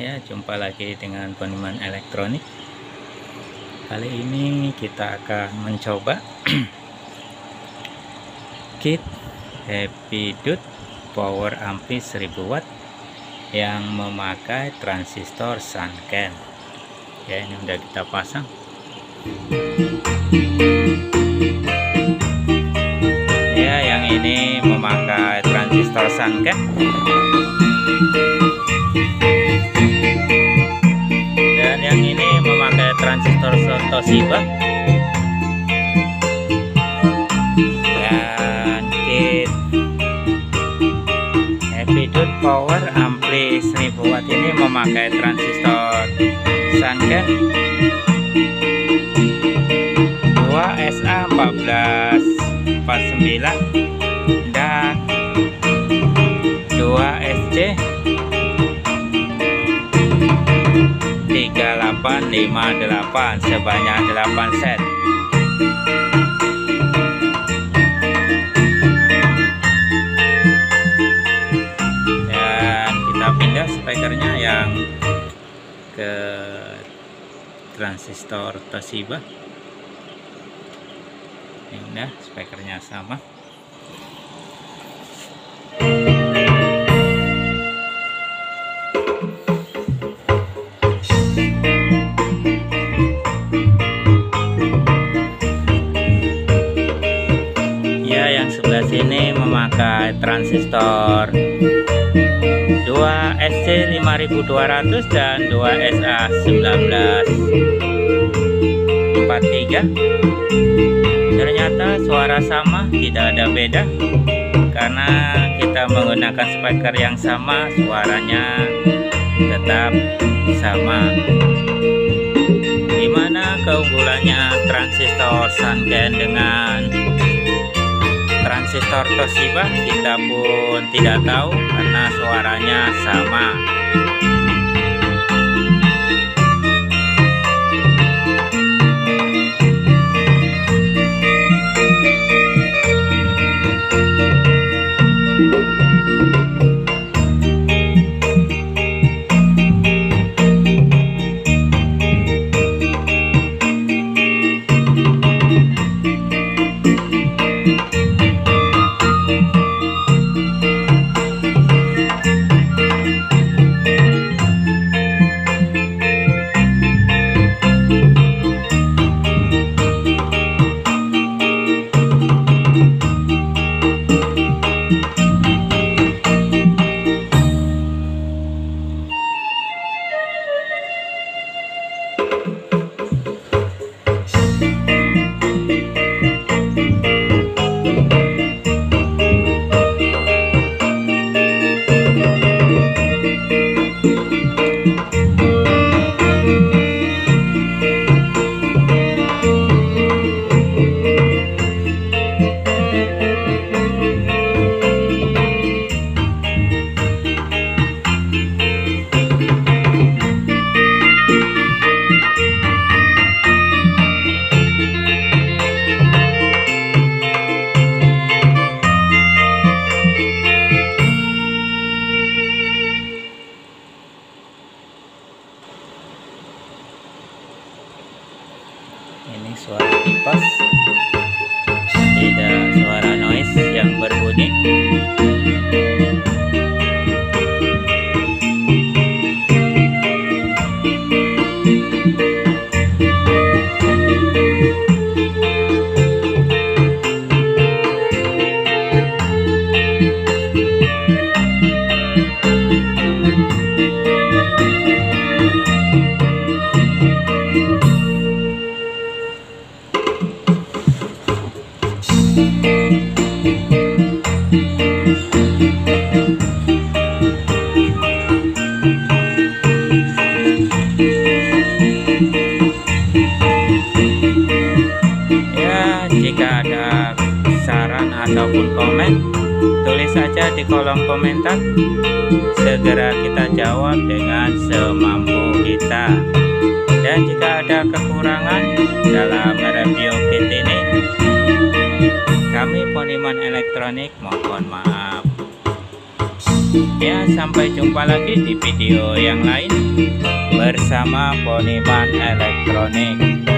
Ya, jumpa lagi dengan Poniman Elektronik. Kali ini kita akan mencoba kit Happy Dude Power Ampli 1000 watt yang memakai transistor Sanken. Ya, ini udah kita pasang. Ya, yang ini memakai transistor Sanken. Yang ini memakai transistor Toshiba, dan kit Happy Dude Power Ampli 1000 watt ini memakai transistor Sanken 2SA1449 dan 2SC 3858 sebanyak 8 set. Dan kita pindah speakernya yang ke transistor Toshiba. Pindah speakernya sama. Sebelah sini memakai transistor 2SC 5200 dan 2SA 1943. Ternyata suara sama, tidak ada beda karena kita menggunakan speaker yang sama, suaranya tetap sama. Dimana keunggulannya transistor Sanken dengan transistor Toshiba kita pun tidak tahu karena suaranya sama. Ini suara kipas, tidak suara noise yang berbunyi. Jika ada saran ataupun komen, tulis saja di kolom komentar. Segera kita jawab dengan semampu kita. Dan jika ada kekurangan dalam review kit ini, kami Poniman Elektronik mohon maaf. Ya, sampai jumpa lagi di video yang lain bersama Poniman Elektronik.